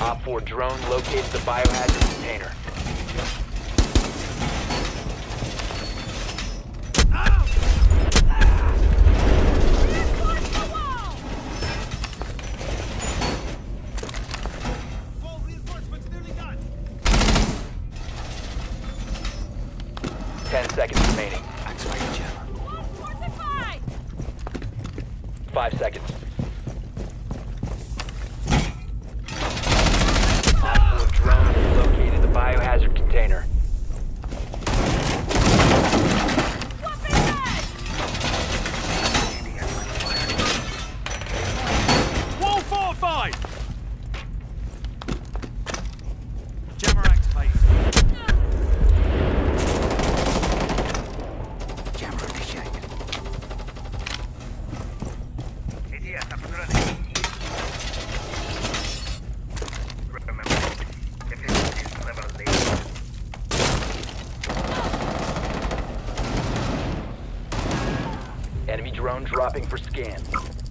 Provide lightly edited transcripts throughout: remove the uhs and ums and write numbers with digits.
Op 4 drone located the biohazard container. Seconds remaining. Activating jammer. 5 seconds. Op 4 drone has located the biohazard container. Wall fortified! Jammer activated. Jammer initiated. ATS up and running. Remember, efficiency is level later. Enemy drone dropping for scan.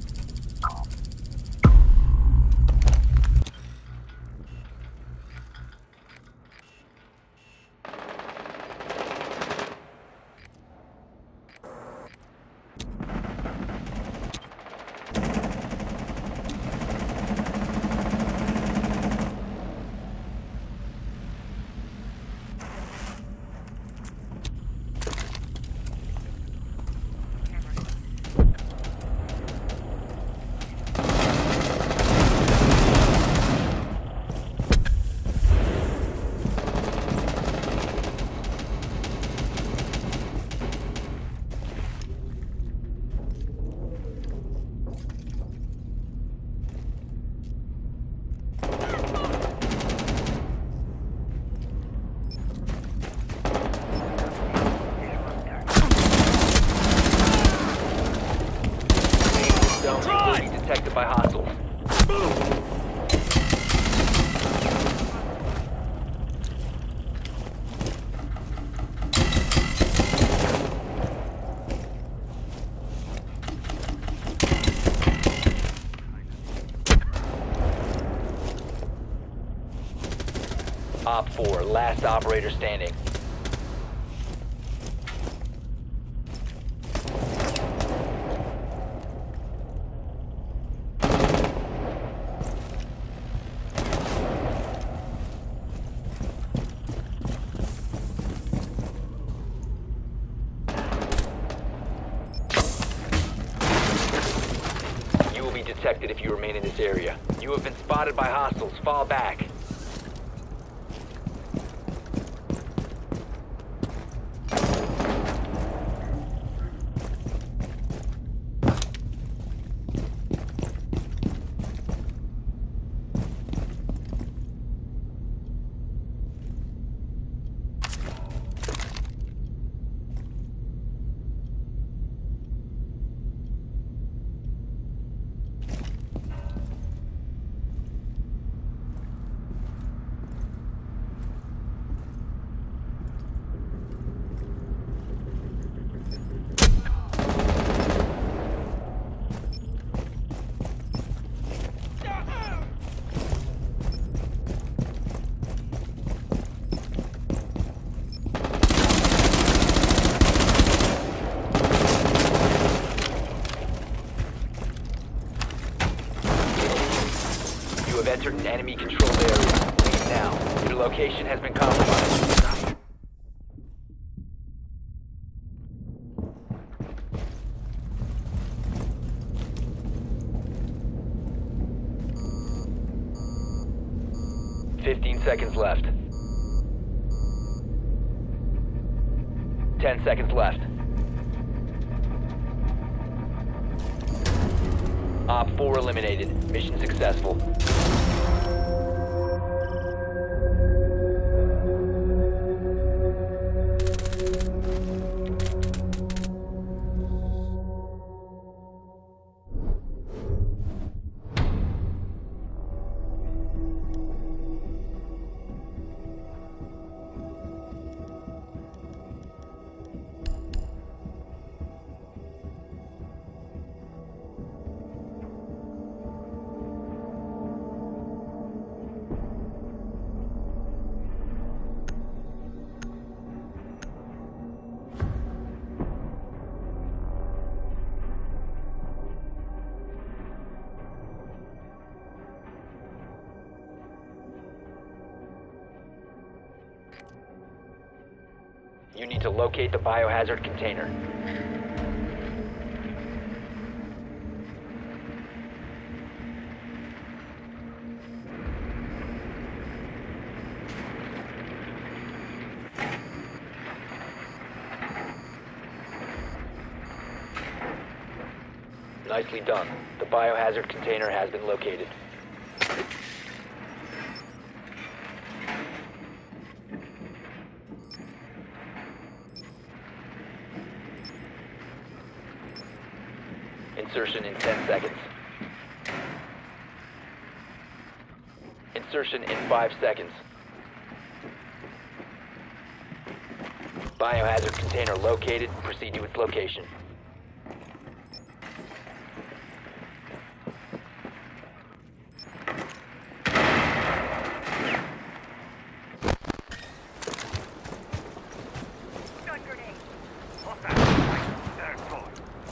Detected by hostiles. Op 4, last operator standing. Detected if you remain in this area. You have been spotted by hostiles. Fall back. You have entered an enemy-controlled area. Leave now. Your location has been compromised. 15 seconds left. 10 seconds left. Op 4 eliminated. Mission successful. You need to locate the biohazard container. Nicely done. The biohazard container has been located. Insertion in 10 seconds. Insertion in 5 seconds. Biohazard container located. Proceed to its location. Stun grenade. Hostile. Third floor.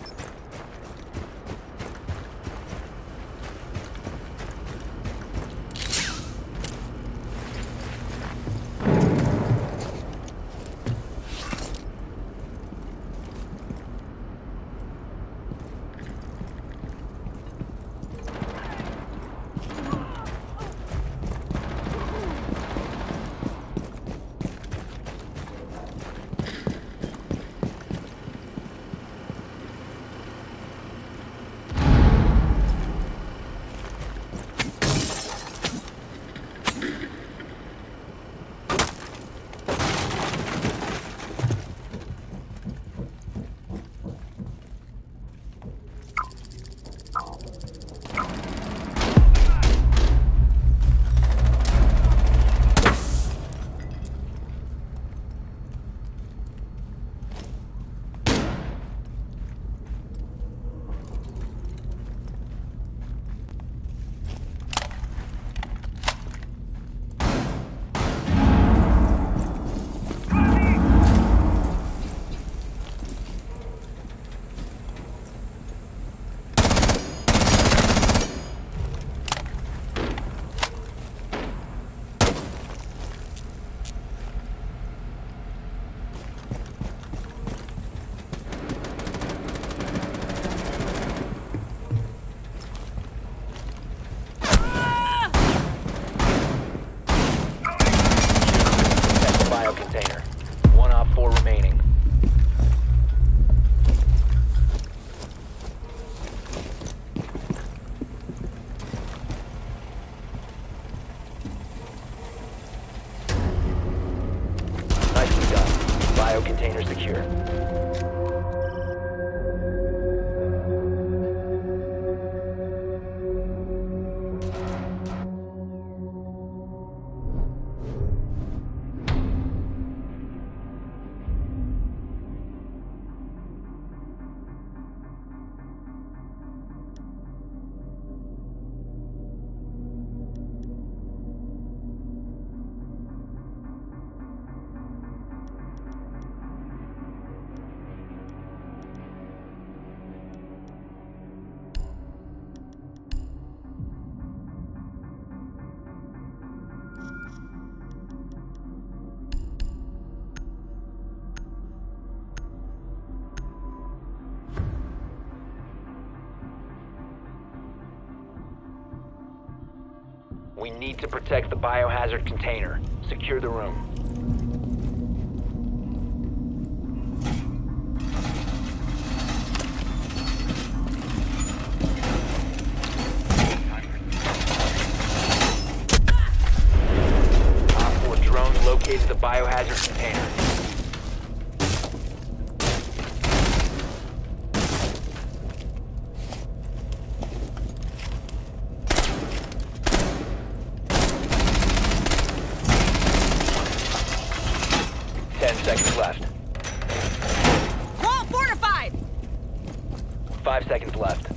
Container. 1 op 4 remaining. Nicely done. Bio container secure. We need to protect the biohazard container. Secure the room. Op 4 drone located the biohazard container. Seconds left. Wall fortified! 5 seconds left.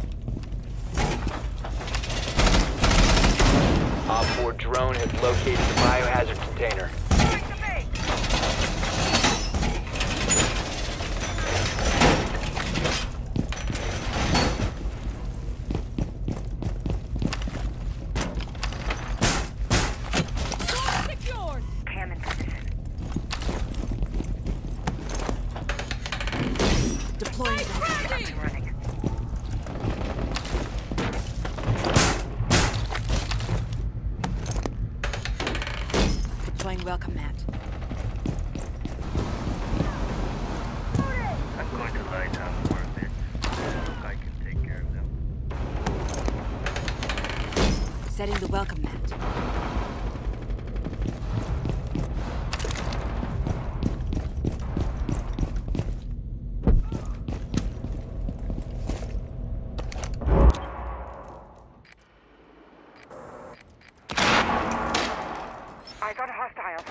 Op 4 drone has located the biohazard container. Secured! Cam in position. Deploying welcome mat. I'm going to lie down for a bit. Look, I can take care of them. Setting the welcome mat. I got a hostile.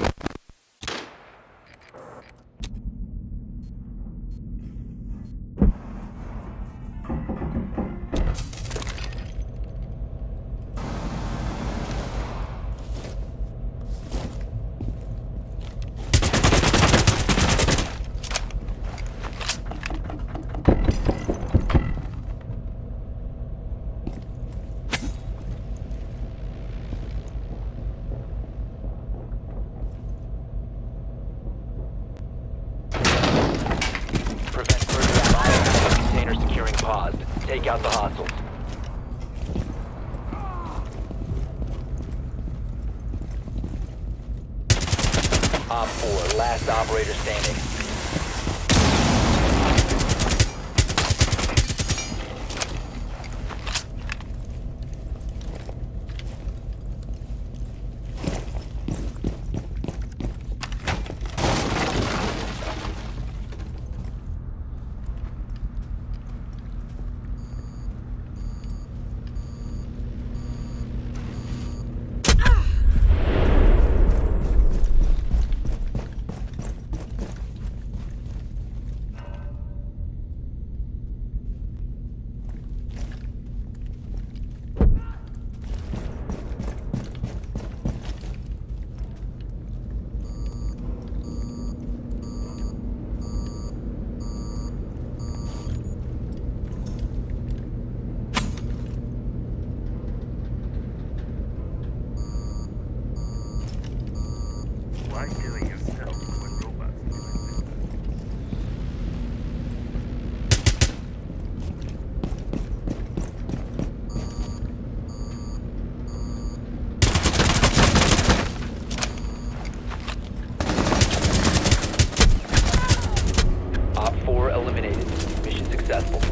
Prevent further fire. Container securing paused. Take out the hostiles. Op 4, last operator standing. Why kill yourself when robots do it? Op 4 eliminated. Mission successful.